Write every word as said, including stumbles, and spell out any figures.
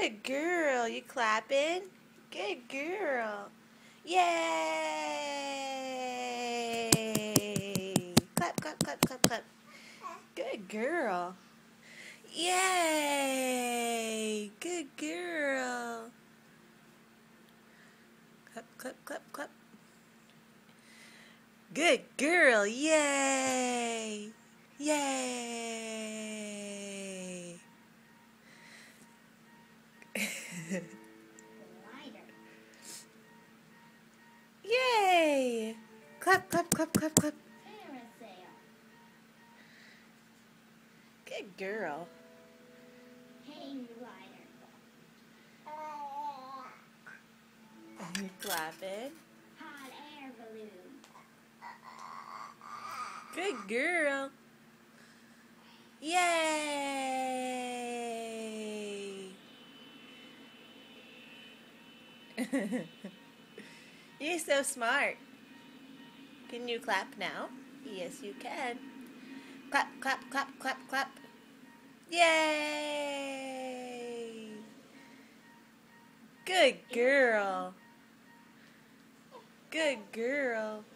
Good girl. You clapping? Good girl. Yay! Clap, clap, clap, clap, clap. Good girl. Yay! Good girl. Clap, clap, clap, clap. Good girl. Yay! Yay! Yay! Clap, clap, clap, clap, clap. Good girl. Hang glider. And you're clapping. Hot air balloon. Good girl. Yay! You're so smart. Can you clap now? Yes, you can. Clap, clap, clap, clap, clap. Yay! Good girl. Good girl.